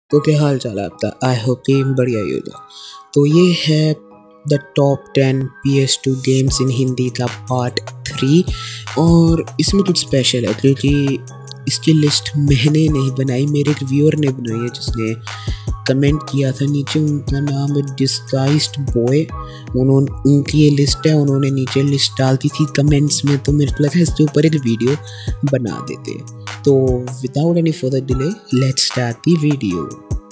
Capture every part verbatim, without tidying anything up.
तो क्या हाल चाल है आपका? आई होप कि बढ़िया ही होगा। तो ये है the top ten P S two games in Hindi का पार्ट थ्री, और इसमें कुछ स्पेशल है क्योंकि इसकी लिस्ट मैंने नहीं बनाई, मेरे एक व्यूअर ने बनाई है जिसने कमेंट किया था नीचे। उनका नाम है डिस्गाइज्ड बॉय। उन्होंने उनकी ये लिस्ट है, उन्होंने नीचे लिस्ट डाल दी थी कमेंट्स में, तो मेरे को लगा इसके ऊपर एक वीडियो बना देते हैं। तो without any further delay let's start the video.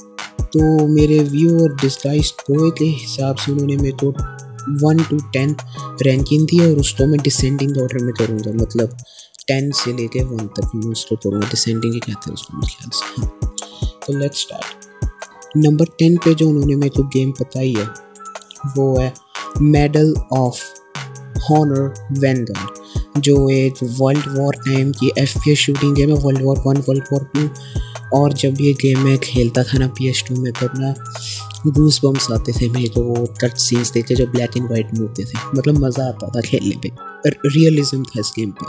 तो मेरे व्यूअर डिस्गाइज्ड बॉय के हिसाब से उन्होंने मेरे को वन टू टेन रैंकिंग दी, और उसको मैं डिसेंडिंग ऑर्डर में करूँगा, मतलब टेन से लेके वन तक मैं उसको करूँगा। डिसेंडिंग ही कहते हैं उसको मेरे ख्याल से। हाँ, तो लेट्स स्टार्ट। नंबर टेन पे जो उन्होंने मेरे को गेम बताई है वो है मेडल ऑफ हॉनर वैनगार्ड, जो एक वर्ल्ड वॉर टाइम की F P S shooting game है। World war one, world war two, और जब ये गेम मैं खेलता था ना पी एस टू में, तब ना गूस बम्स आते थे मेरे को वो कट सीन्स देखे जो ब्लैक एंड वाइट में होते थे। मतलब मज़ा आता था खेलने पे, रियलिज्म था इस गेम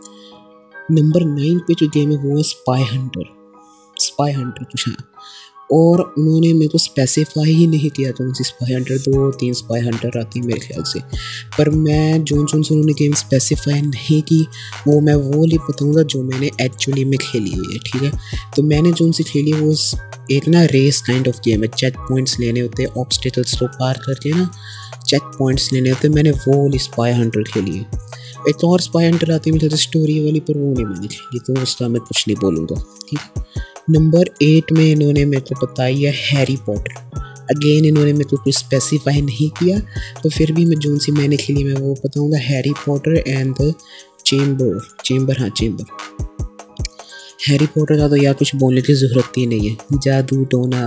पे। नंबर नाइन पे जो गेम है वो है स्पाई हंटर। स्पाई हंटर कुछ हाँ, और उन्होंने मेरे को स्पेसिफाई ही नहीं किया तो उनसे स्पाई हंटर, दो तीन स्पाई हंटर आती है मेरे ख्याल से, पर मैं जो जो से उन्होंने गेम स्पेसिफाई नहीं की वो मैं वो नहीं बताऊँगा जो मैंने एक्चुअली में खेली हुई है, ठीक है। तो मैंने जो उनसे खेली वो एक ना रेस काइंड ऑफ गेम है, चेक पॉइंट्स लेने होते हैं, ऑब्स्टिकल्स को पार करके ना चेक पॉइंट्स लेने होते हैं। मैंने वो वाली स्पाई हंटर खेली है। एक और स्पाई हंटर आती है मेरे स्टोरी वाली, पर वो नहीं मैंने खेली, तो उसका मैं कुछ नहीं बोलूँगा, ठीक है। नंबर एट में इन्होंने मेरे को बताई है हैरी पॉटर। अगेन इन्होंने मेरे को कुछ स्पेसिफाई नहीं किया, तो फिर भी मैं जोन सी मैंने खेली मैं वो बताऊंगा, Harry Potter and the chamber. Chamber हाँ चेम्बर। हैरी पॉटर का तो यार कुछ बोलने की ज़रूरत ही नहीं है। जादू टोना,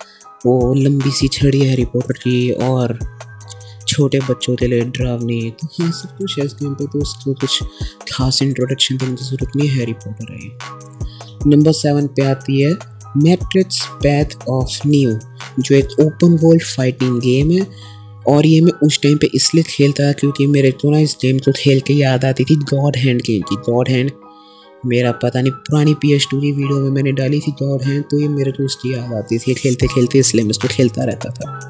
वो लंबी सी छड़ी है हैरी पॉटर की, और छोटे बच्चों के लिए डरावनी, तो हाँ सब कुछ है इस गेम पे, तो उसको कुछ खास इंट्रोडक्शन देने की ज़रूरत नहीं है। हैरी पॉटर है ये। नंबर सेवन पे आती है मैट्रिक्स पैथ ऑफ नियो, जो एक ओपन वर्ल्ड फाइटिंग गेम है, और ये मैं उस टाइम पे इसलिए खेलता था क्योंकि मेरे को ना इस गेम को खेल के याद आती थी गॉड हैंड गेम की। गॉड हैंड मेरा पता नहीं पुरानी पी एस टू की वीडियो में मैंने डाली थी गॉड हैंड, तो ये मेरे को उसकी याद आती थी खेलते खेलते, इसलिए मैं इसको खेलता रहता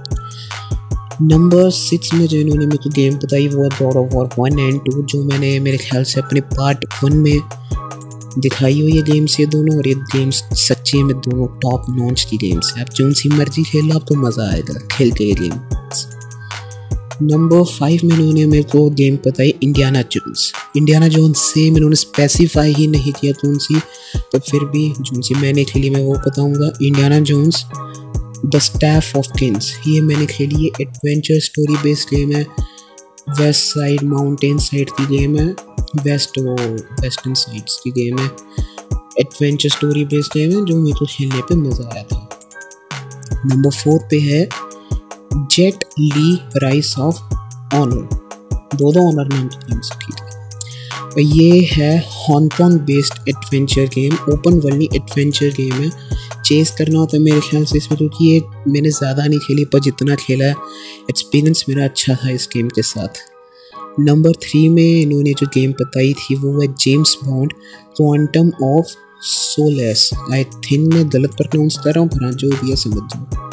था। नंबर सिक्स में जो इन्होंने मेरे को गेम बताई वो है God of War one and two, जो मैंने मेरे ख्याल से अपने पार्ट वन में दिखाई हुई है गेम्स ये दोनों, और ये गेम्स सच्ची में दोनों टॉप नॉच की गेम्स है। आप जो सी मर्जी खेल लो, आपको मज़ा आएगा खेल के ये गेम। नंबर फाइव में इन्होंने मेरे को गेम बताई इंडियाना जोन्स। इंडियाना जोन्स से इन्होंने स्पेसिफाई ही नहीं किया कौन सी, तो फिर भी जो सी मैंने खेली मैं वो बताऊँगा। Indiana Jones the staff of kings, ये मैंने खेली है, एडवेंचर स्टोरी बेस्ड गेम है, वेस्ट साइड माउंटेन साइड की गेम है, वेस्ट वो वेस्टर्न साइड्स की गेम है, एडवेंचर स्टोरी बेस्ड गेम है, जो मेरे को खेलने पे मज़ा आया था। नंबर फोर पे है Jet Li rise of honour. दो दो ऑनर नाम की गेम से, ठीक है। और ये है Hong Kong based adventure game, open world adventure game है, चेस करना होता है मेरे ख्याल से इसमें, क्योंकि ये मैंने ज़्यादा नहीं खेली, पर जितना खेला है एक्सपीरियंस मेरा अच्छा था इस गेम के साथ। नंबर थ्री में इन्होंने जो गेम बताई थी वो है James Bond Quantum of Solace. I think मैं गलत प्रोनाउंस कर रहा हूँ, पर हाँ जो भी है समझ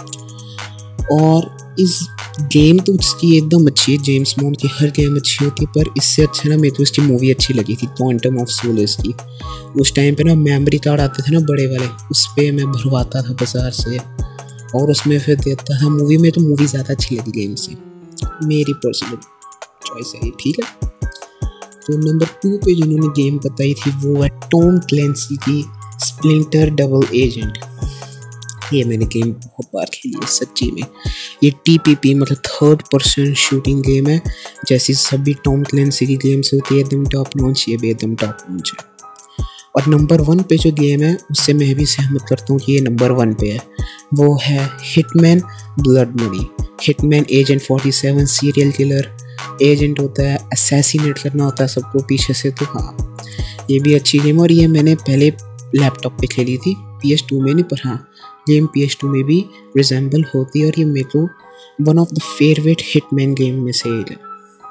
जाओ। और इस गेम तो उसकी एकदम अच्छी है, जेम्स बॉन्ड की हर गेम अच्छी होती है, पर इससे अच्छा ना मेरे को इसकी मूवी अच्छी लगी थी क्वांटम ऑफ सोलेस की। उस टाइम पे ना मेमोरी कार्ड आते थे ना बड़े वाले, उस पर मैं भरवाता था बाजार से, और उसमें फिर देता था मूवी में, तो मूवी ज़्यादा अच्छी लगी गेम से, मेरी पर्सनल चॉइस है, ठीक है। तो नंबर टू पे जिन्होंने गेम बताई थी वो है टॉम क्लेंसी की स्प्लिंटर डबल एजेंट। ये मैंने गेम बहुत बार खेली है सच्ची में। ये टी पी पी मतलब थर्ड पर्सन शूटिंग गेम है, जैसी सभी टॉम क्लेंसी की गेम्स होती है, एकदम टॉप नॉच, ये भी एकदम टॉप नॉच है। और नंबर वन पे जो गेम है उससे मैं भी सहमत करता हूँ कि ये नंबर वन पे है, वो है Hitman Blood Money. Hitman agent forty seven serial killer agent होता है, असैसिनेट करना होता है सबको पीछे से, तो हाँ ये भी अच्छी गेम। और ये मैंने पहले लैपटॉप पे खेली थी, पी एस टू में नहीं, पर हाँ गेम पी एस टू में भी रिजेंबल होती है, और ये मेरे को one of the favourite Hitman game में से एक है।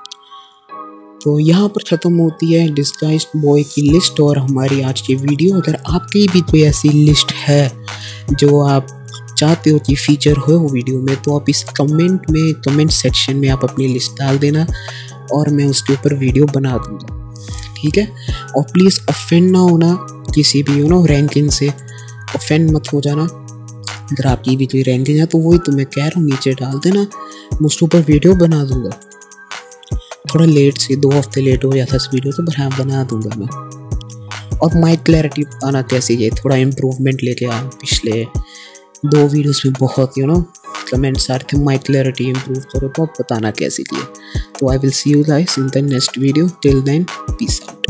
तो यहाँ पर ख़त्म होती है डिस्गाइज्ड बॉय की लिस्ट और हमारी आज की वीडियो। अगर आपकी भी कोई ऐसी लिस्ट है जो आप चाहते हो कि फीचर हो वो वीडियो में, तो आप इस कमेंट में कमेंट सेक्शन में आप अपनी लिस्ट डाल देना और मैं उसके ऊपर वीडियो बना दूँगा, ठीक है। और प्लीज़ ऑफेंड ना होना किसी भी यू नो रैंकिंग से, ऑफेंड मत हो जाना। अगर आपकी भी कोई रैंकिंग है तो वही तो मैं कह रहा हूँ, नीचे डाल देना, मैं उसके ऊपर वीडियो बना दूँगा। थोड़ा लेट से, दो हफ्ते लेट हो जाता इस वीडियो तो, पर हाँ बना दूँगा मैं। और माइक क्लैरिटी आना कैसे, ये थोड़ा इम्प्रूवमेंट लेके आ, पिछले दो वीडियोस में बहुत यू नो कमेंट्स आ रहे थे माइक क्लैरिटी इम्प्रूव करो, तो आप बताना कैसे किए। तो I will see you guys in the next video, till then peace out.